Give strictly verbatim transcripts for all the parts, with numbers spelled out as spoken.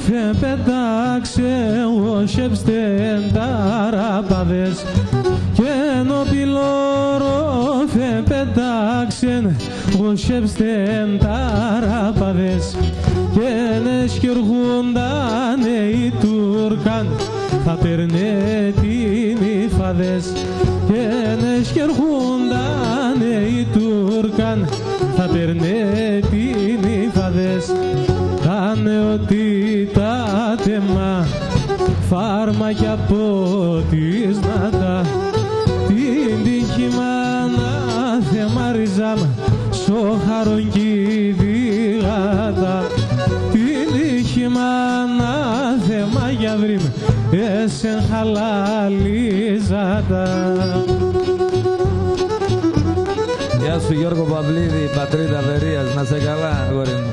φε πετάξε οσέψτε ταραπάδες και ενώ πιλόρο φε πετάξε οσέψτε ταραπάδες και νες κεργούντανε οι Τούρκαν θα παίρνε τίμοι φάδες και νες κεργούντανε οι Τούρκαν θα παίρνε τίμοι φάδες κάνε ότι τα τεμά φάρμακια από τις νάτα την τύχη μάνα θεμάριζαμ σοχαρον κι διγάτα την τύχη μάνα θεμά για βρήμ εσεν χαλαλίζατα. Γεια σου Γιώργο Παυλίδη, πατρίδα Βερίας, να σε καλά αγόρι μου.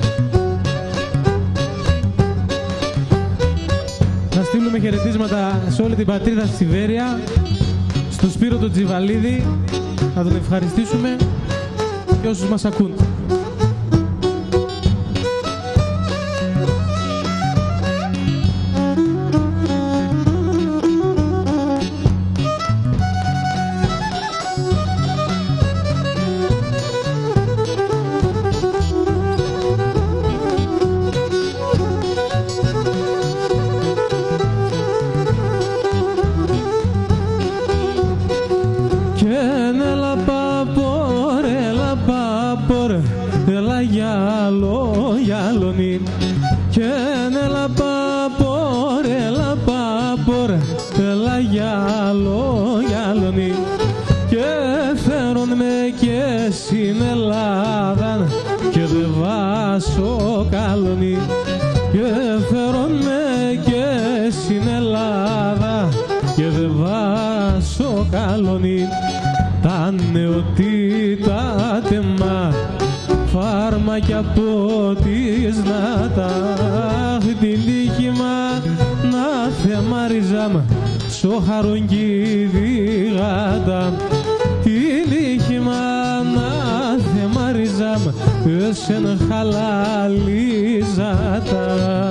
Να στείλουμε χαιρετίσματα σε όλη την πατρίδα στη Βέρεια, στο Σπύρο τον Τζιβαλίδη, να τον ευχαριστήσουμε και όσους μας ακούν. Στην Ελλάδα και δε βάσω καλονί και φέρομαι και στην Ελλάδα και δε βάσω καλονί τα νεοτήτα τεμά φάρμακια από τις νάτα την τύχη μα να θεμάριζαμ σοχαρον κι διγάτα την τύχη μα να θεμάριζαμ εσεν χαλαλίζατα.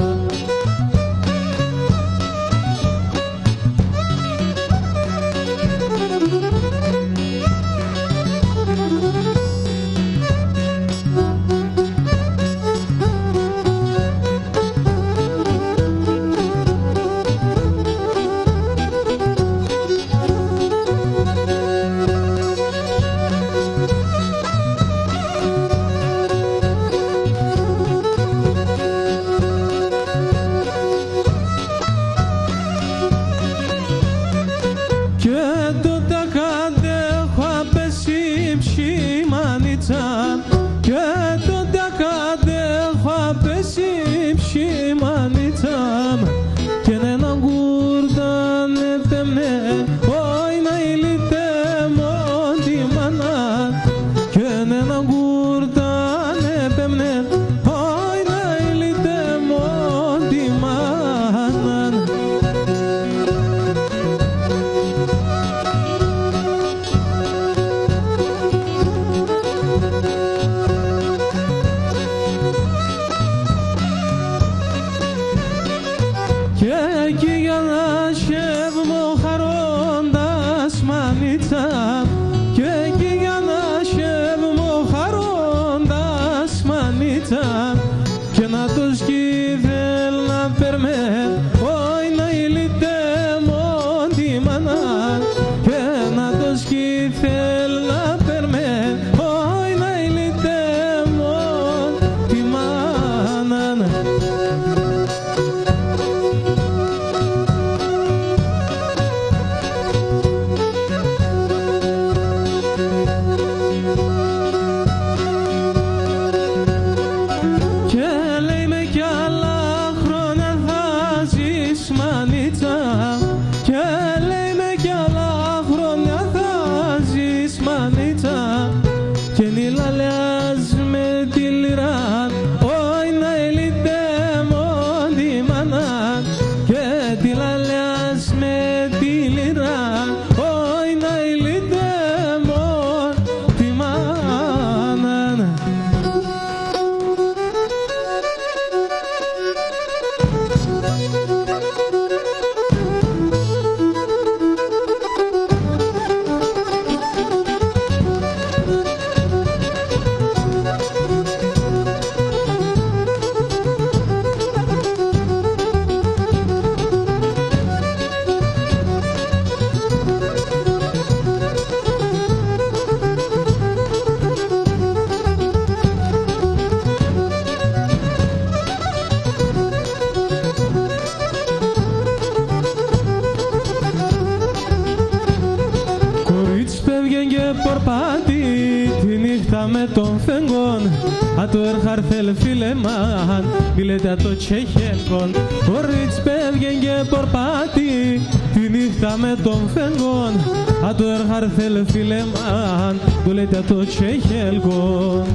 με τον φεγγόν, a το ερχαρθέλ φιλεμάν, μιλέτε το τσεχέλκον, ο ρίτς πέβγεν και πορπάτη, τη νύχτα με τον φεγγόν, a το ερχαρθέλ φιλεμάν, μιλέτε το τσεχέλκον.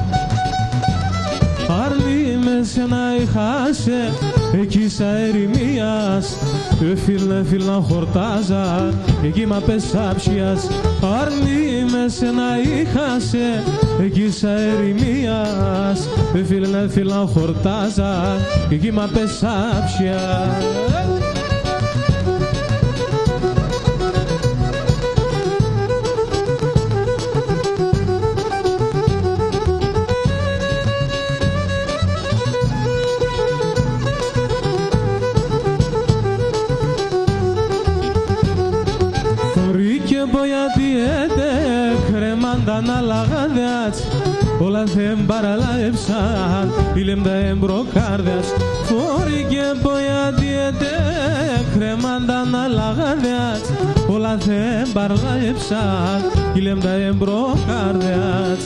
Αρνή με σένα είχασε, εκεί σα ερημίας, έφυλνε φίλνα χορτάζα, εκεί μα πεσάψιας. Αρνή με σένα είχασε, εκεί σα ερημίας, έφυλνε φίλνα χορτάζα, εκεί μα πεσάψιας. Να λαγαδιάτς, όλα θέμ παραλάεψαν, ήλεμ τα εμπροκάρδιας. Φόρη και ποιατιέτε, κρέμαντα να λαγαδιάτς, όλα θέμ παραλάεψαν, ήλεμ τα εμπροκάρδιας.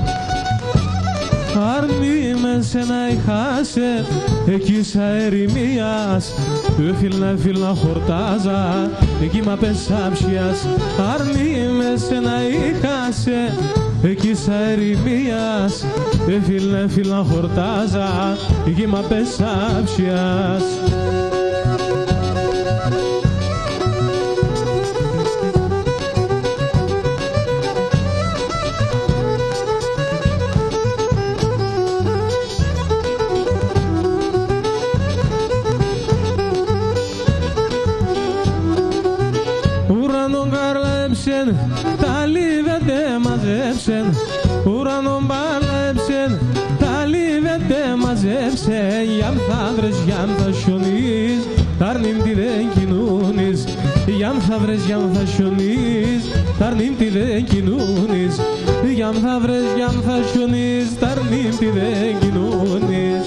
Αρνή με σένα είχασε, εκεί σα ερημίας, έφυλνα φίλνα χορτάζα, εκεί μα πεσάψιας. Αρνή με σένα είχασε, εκεί σα ερημίας, έφυλνα φίλνα χορτάζα, εκεί μα πεσάψιας. Τα λίβετε μαζέψεν, ουρανόν παλέψεν, τα λίβετε μαζέψεν, γιαμ θα βρες, γιαμ θα σιωνείς, ταρνίμ τι δεν κοινούνεις, γιαμ θα βρες, γιαμ θα σιωνείς, ταρνίμ τι δεν κοινούνεις, γιαμ θα βρες, γιαμ θα σιωνείς, ταρνίμ τι δεν κοινούνεις.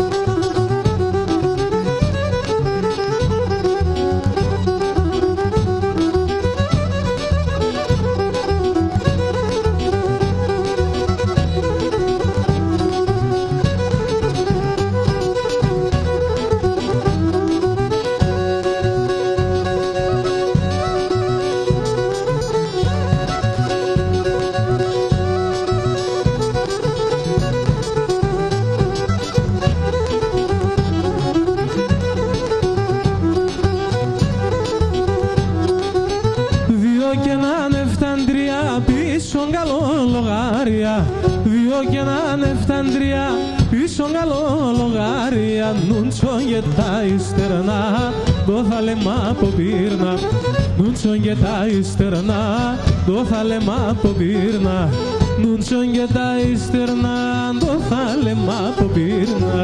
Δύο και έναν εφταντρία, πίσω καλό λογάρια, νούντσον και τα ιστερνά, το θα λέμε από πύρνα. Νούντσον και τα ιστερνά, το θα λέμε από πύρνα. Νούντσον και τα ιστερνά, το θα λέμε από πύρνα.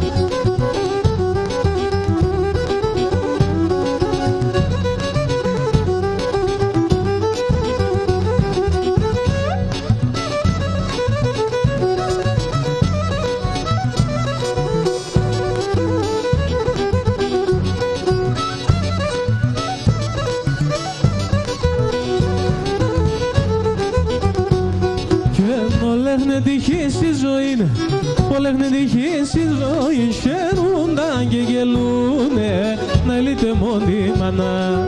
Όλεγνε τυχή στη ζωή, όλεγνε τυχή στη ζωή, χαίρονταν και γελούνε, να λύτε μόνη μάνα.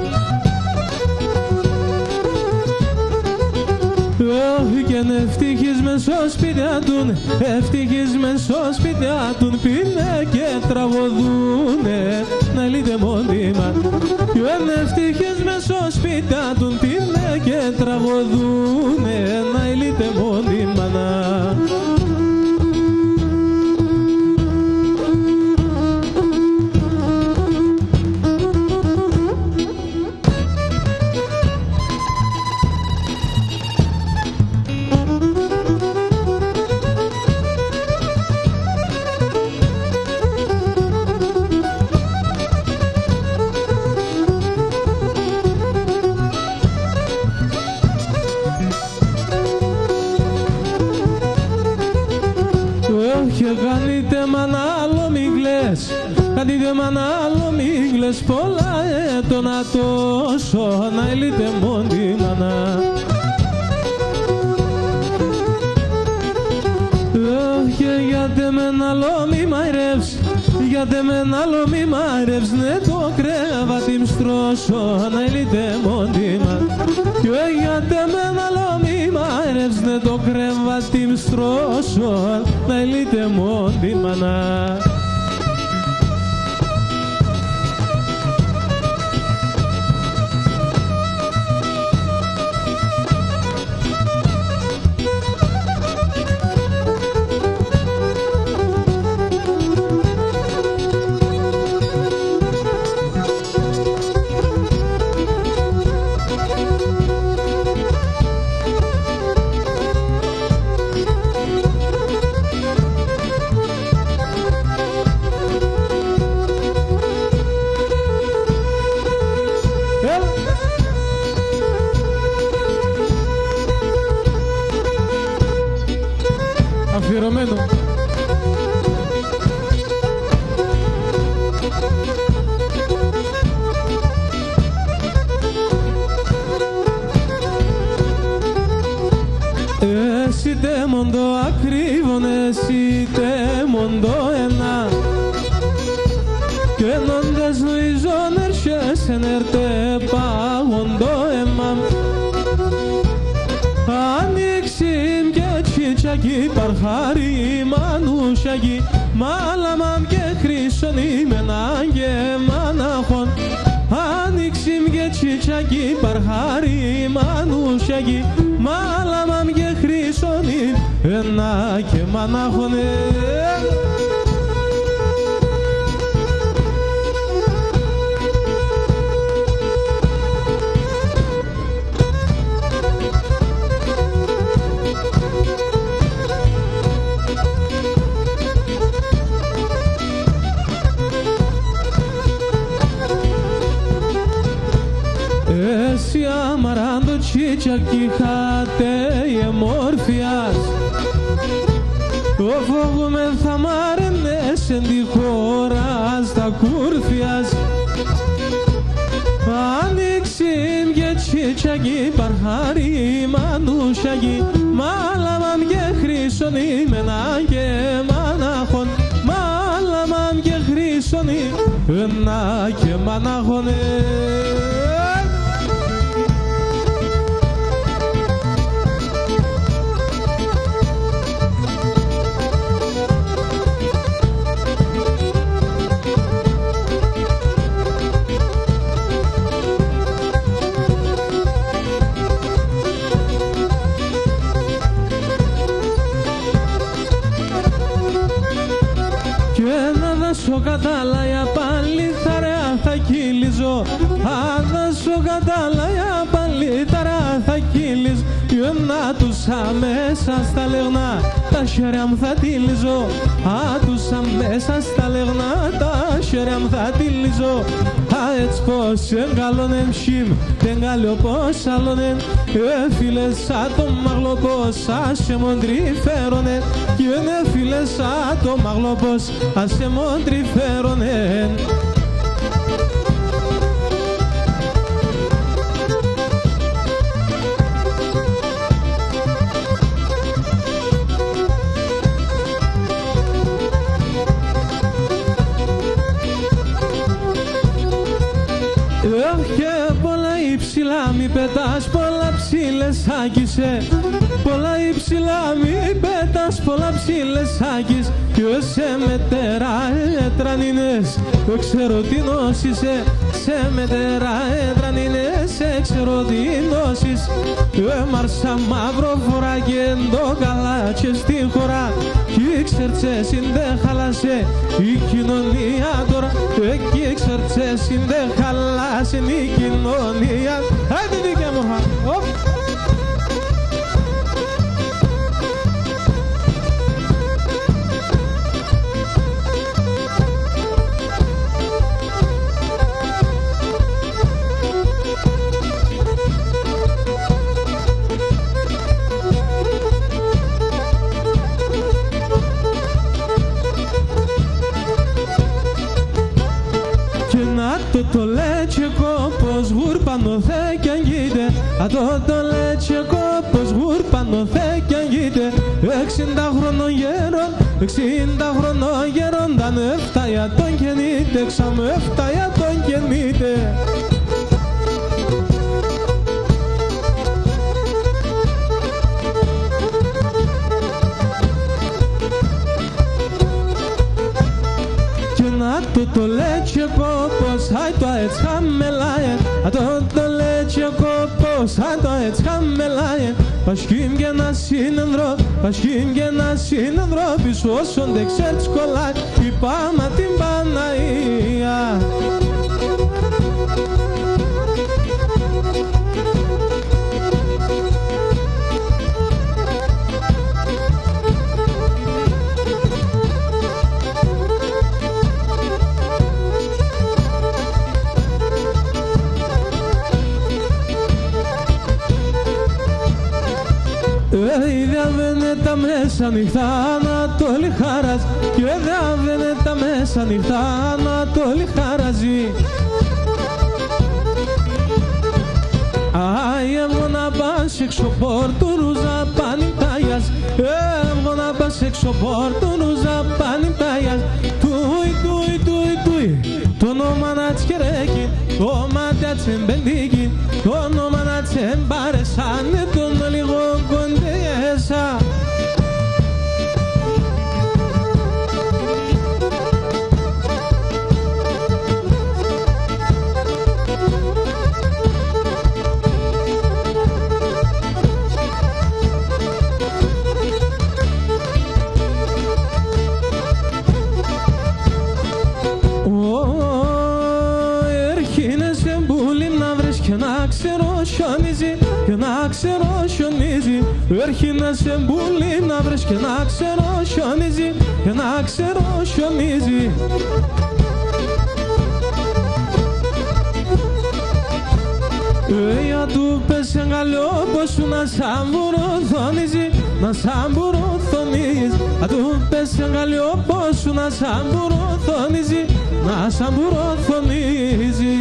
Όχι και είναι ευτυχισμένος στο σπίτια τουν, ευτυχισμένος στο σπίτια τουν, πίνε και τραγωδούνε, να λύτε μόνη μάνα. Κι είναι ευτυχισμένος στο σπίτια τουν, πίνε και τραγωδούνε, να λύτε μόνη μάνα. Κάνετε μαν άλλο μη κλαις, κάνετε μαν άλλο μη κλαις, πολλά έτονα τόσο, να ελείτε μόνη μάνα. γιατί με ένα άλλο μη μαϊρεύς, γιατί με ένα άλλο μη μαϊρεύς, ναι το κρεβάτι μ' στρώσω να ελίτε μόντιμα. Και γιατί με ένα άλλο μη μαϊρεύς, ναι το κρεβάτι μ' στρώσω να ελίτε μόντιμα. Αφιερωμένο. Εσύ τε μοντό ακρίβον, εσύ τε μοντό ένα, και νόντες λουίζον έρχες ενέρτε παγοντό εμάμ. Ανοίξιμ και τσιτσακί παρχάρι μανούσιακι, μάλαμαμ και χρυσονίμεναν και μανάχον. Ανοίξιμ και τσιτσακί παρχάρι μανούσιακι, μάλαμαμ και χρυσονίμεναν και μανάχον. Εσύ αμαράντο τσιτσακί χάτε εμόρφιας, το φόβουμεν θα μ' άρενες εν τη χώρα στα κούρφιας. Ανοίξιμ και τσιτσακί παρχάρι μανούσιακι, μάλαμαμ και χρυσονίμεναν και μανάχον, μάλαμαμ και χρυσονίμεναν και μανάχον. σου κατάλαια πάλι θαρέα θα κύλιζω. Αν δεν σου κατάλαια πάλι θαρέα θα κύλιζω. Ιωνάτουσα μέσα στα λεγνά τα χέρια μου θα τυλιζω. Άτουσα μέσα στα λεγνά τα χέρια μου θα τυλιζω. Α έτσι πως εγκαλώνε μσίμ δεν καλώ πως άλλωνε. Ε φίλε σαν το μαγλό πως άσε μοντρι φέρονε. Κι είναι φίλε σαν το μαγλό πως άσε μοντρι φέρονε. Και πολλά υψηλά μη πετάς, πολλά ψήλες άκησε. Πολλά υψηλά μη πετάς, πολλά ψήλες άκεις. Κι σε μετέρα έτρανινες, δεν ξέρω τι νόσησε. Σε μετέρα έτρανινες, δεν ξέρω τι νόσεις. Έμαρσα μαύρο φοράκι εντό καλά και στη χώρα. Κι ξέρτσε συνδε χαλάσε η κοινωνία τώρα. Εκεί ξέρτσε συνδε χαλάσε η κοινωνία. Άντε δικιά μου χα. Το το λέτσι κόπος γουρπανο θε κι αγγείτε. Α το το λέτσι κόπος γουρπανο θε κι αγγείτε. Έξιντα χρονών γέρον εξήντα χρονών γερόνταν εφτά για τον γεννήτε, ξαμ εφτά για τον γεννήτε. Tu to leche kopos, hai to et chamelaye. Tu to leche kopos, hai to et chamelaye. Pashkim genasin andro, pashkim genasin andro. Bisoson de xerts kolak, ipama timbanaia. Είδαμε τα μέσα νυχτά Ανατολή χαράζει και είδαμε τα μέσα νυχτά Ανατολή χαράζει. Ai, εγώ να πας έξω πόρτου ρούζα πανιτάγιας. Εγώ να πας έξω πόρτου ρούζα πανιτάγιας. Τούι, τούι, τούι, τούι. Το όνομα να τσιρέκει, το μάτια τσεμπεντίκι. Το όνομα να τσεμπάρεσανε τον λίγο κοντέσα. Και να ξέρω χιονίζει, έρχει να σε μπουλεί να βρεις και να ξέρω χιονίζει, και να ξέρω χιονίζει. Για του πες εγκαλιό πως σου να σαν βουροθονίζει, να σαν βουροθονίζει. Για του πες εγκαλιό πως σου να σαν βουροθονίζει, να σαν βουροθονίζει.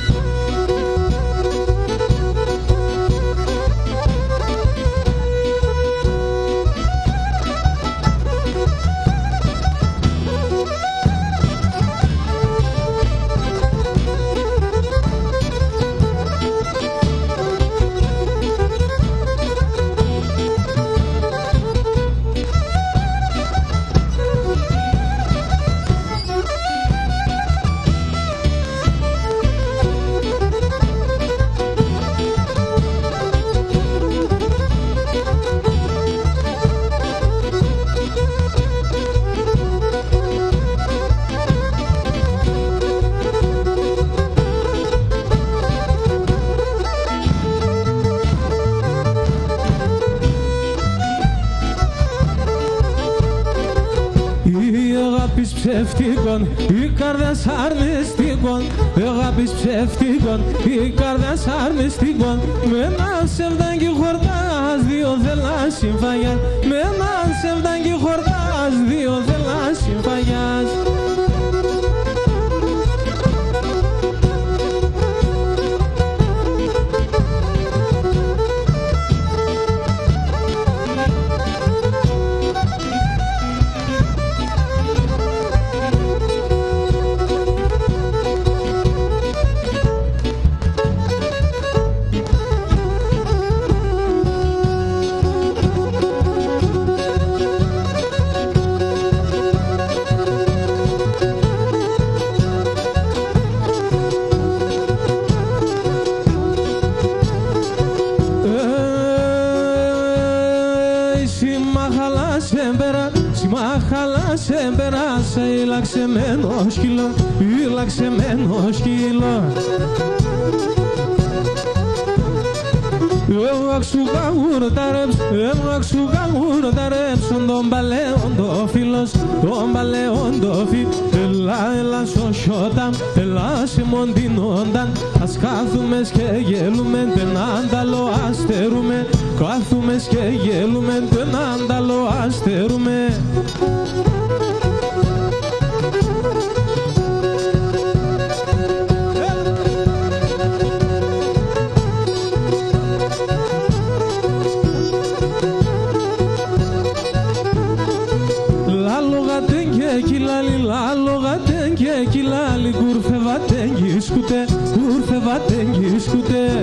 Ψεύτικον, η καρδιάς αρνηστικον. Αγάπης ψεύτικον, η καρδιάς αρνηστικον. Με έναν σεβδάκι χορτάς, δύο θέλας συμφαγιάς. Με έναν σεβδάκι χορτάς, δύο θέλας συμφαγιάς. Σε περάσε, ήλαξε μένο σκύλο, ήλαξε μένο σκύλο. Εγώ αξουγά γουρταρέψ, εγώ αξουγά γουρταρέψ, τον παλαιόν το φίλος, τον παλαιόν το φίλος. Έλα, έλα σωσιόταν, έλα σε μοντινόνταν, ας κάθουμε και γέλουμε, δεν ανταλό αστερούμε. Κάθουμε και γέλουμε, δεν ανταλό αστερούμε. μεγάλη κούρφε βατέγγι σκούτε, κούρφε βατέγγι σκούτε.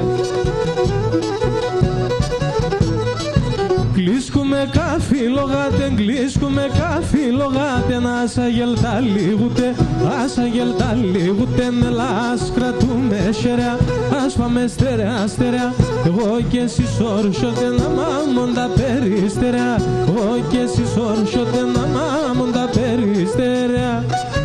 Κλίσκουμε καφίλογατε, κλίσκουμε καφίλογατε, να σα γελτά λίγουτε, άσα γελτά λίγουτε, νελά ας κρατούμε σεριά, ας πάμε στερεά στερεά, εγώ και εσείς όρσοτε να μάμον τα περιστεριά, εγώ και εσείς όρσοτε να μάμον τα περιστεριά.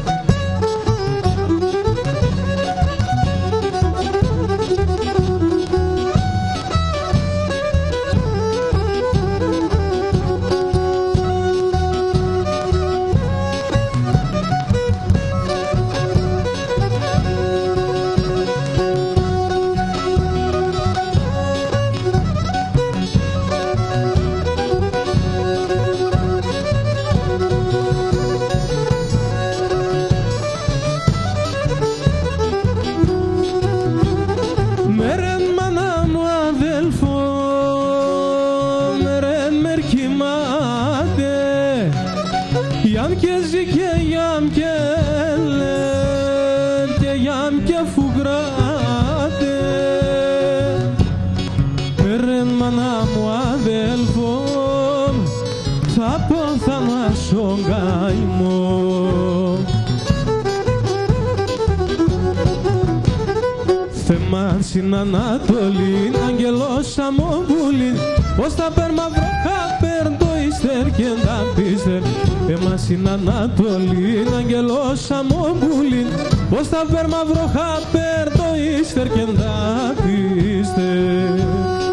Στην Ανατολή, αγγελός αμοβούλη, πως τα περμαυρόχα παίρν το ύστερ και τα πίστερ. Εμάς στην Ανατολή, αγγελός αμοβούλη, πως τα περμαυρόχα παίρν το ύστερ και τα πίστερ.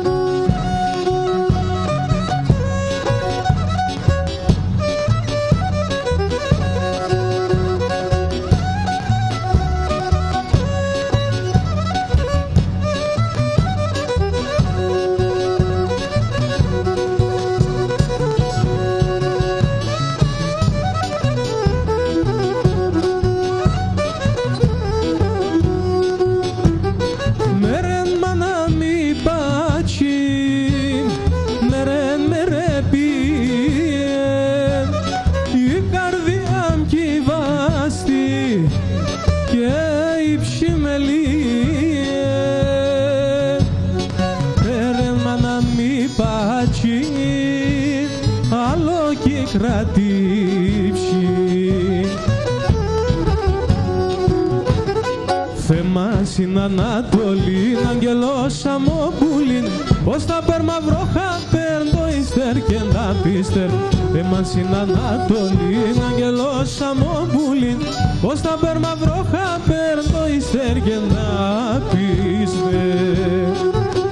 Στην Ανατολή, αγγελός αμοβούλη, πως τα περμαυρόχα παίρν το ύστερ και τα πίστερ. Εμάς στην Ανατολή, αγγελός αμοβούλη, πως τα περμαυρόχα παίρν το ύστερ και τα πίστερ.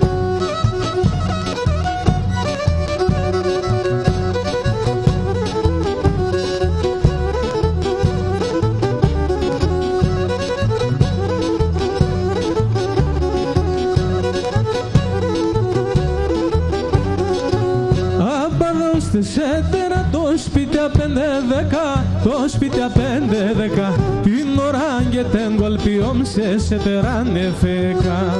Σέτερα το σπίτι απέντε δέκα, το σπίτι απέντε δέκα, την ώρα και τεν κολπιόμ σε σέτερα νεφέκα.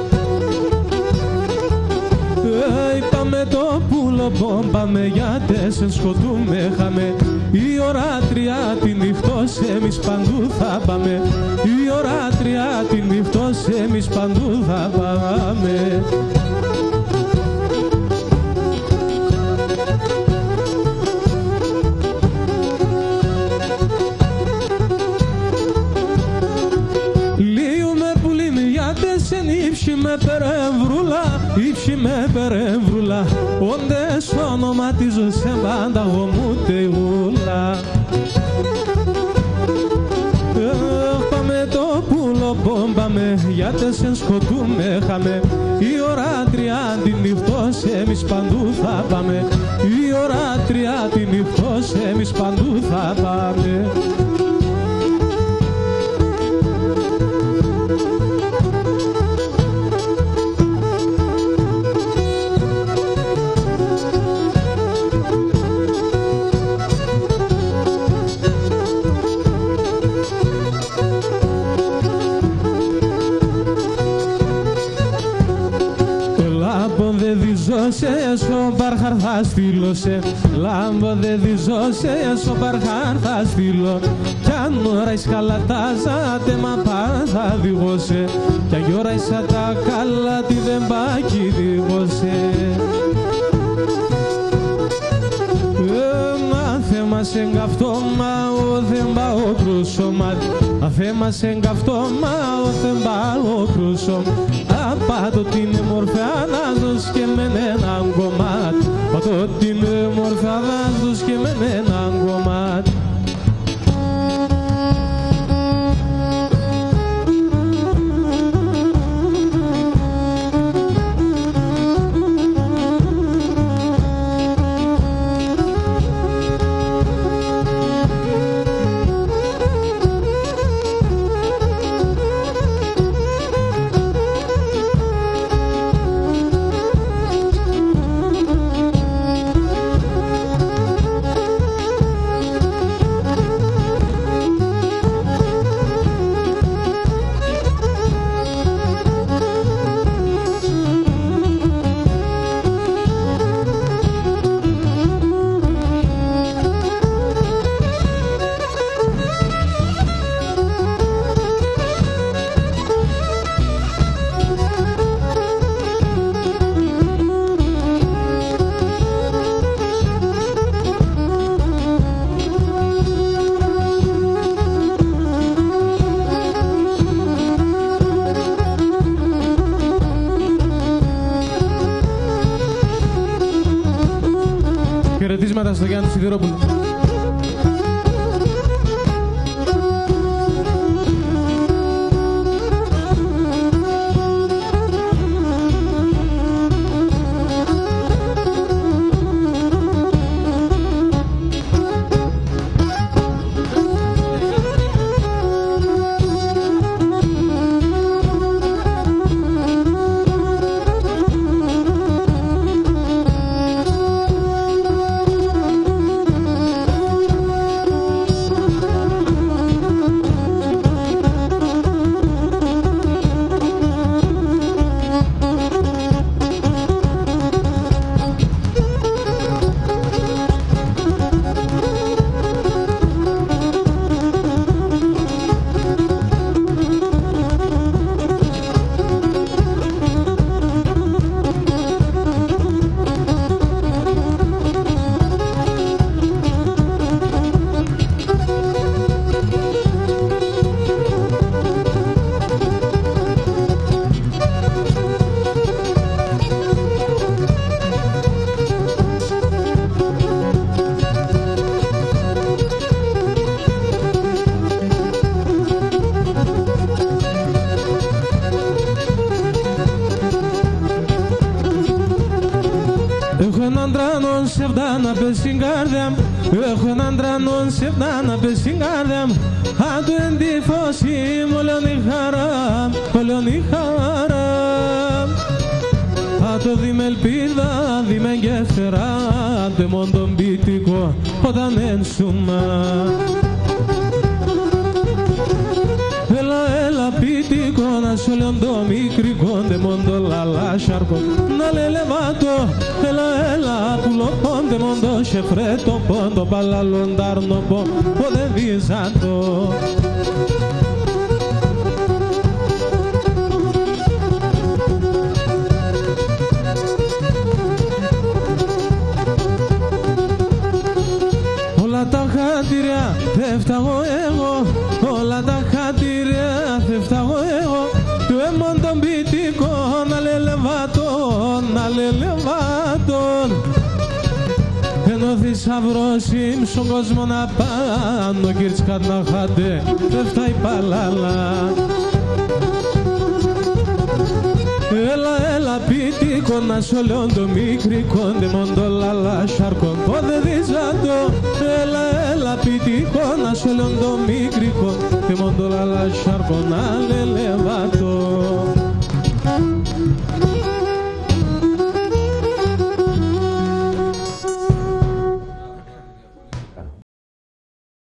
Είπαμε το πουλο πόμπαμε γιατί σε σκοτούμε χαμε, η ώρα τρία τη νυχτός εμείς παντού θα πάμε, η ώρα τρία τη νυχτός εμείς παντού θα πάμε. Ήψη με περεμβρούλα, ήψη με περεμβρούλα, όντες ονοματίζω σε πάντα εγώ μου τεγούλα. Πάμε το πουλο πόμπαμε, γιατί σε σκοτούμε χαμε, η ώρα τρία τη νυχτός εμείς παντού θα πάμε, η ώρα τρία τη νυχτός εμείς παντού θα πάμε. Ο Μπαρχάρ θα στείλω σε λάμπο, δε διζώ σε ο Μπαρχάρ θα στείλω, κι αν αν ώρα ισκαλατάζατε μα πάζα διγώσε κι αν ώρα ίσα τα καλά τη δεν πάκι διγώσε. Αθέμας εγκαυτό μα ο δεν πάω κρούσωμα Αθέμας εγκαυτό μα ο δεν πάω κρούσωμα Απάτω την μορφιά να δώσ' και μεν έναν κομμάτι Πατώ την μορφιά να δώσ' και μεν έναν κομμάτι. Χαιρετίσματα στο Γιάννη του Σιδηρόπουλου. Έχω έναν τρανόν σε φτάνα πες στην καρδιά μου Έχω έναν τρανόν σε φτάνα πες στην καρδιά μου Αν του εν τη φώση μου όλον η χαρά Όλον η χαρά Αν το δει με ελπίδα δει με γέφυρα Τε μόν τον πίτικο όταν ένσουμα Έλα, έλα πίτικο να σου λέω το μικρικό Δε μόν το λαλά σάρκο να λε λεβάτο Έλα, έλα πουλοπόν δε μόν το σεφρέτο πόντο παλαλοντάρνο πό Πόδε βίζατο Όλα τα χατήρια δεν φταγώ εγώ Όλα τα χατήρια δεν φταγώ εγώ Του έμον τον πιτικό να λε λεβάτον Να λε λεβάτον Ενώ θησαυρός είμαι στον κόσμο να πάνω Κύρτσικατ να χάτε δεν φτάει παλάλα Έλα, έλα πίτικο να σου λέω το μικρικό Δε μόν το λαλά σάρκον πόδε δίζατο Έλα, έλα πίτικο να σου λέω το μικρικό Δε μόν το λαλά σάρκον να λε λεβάτο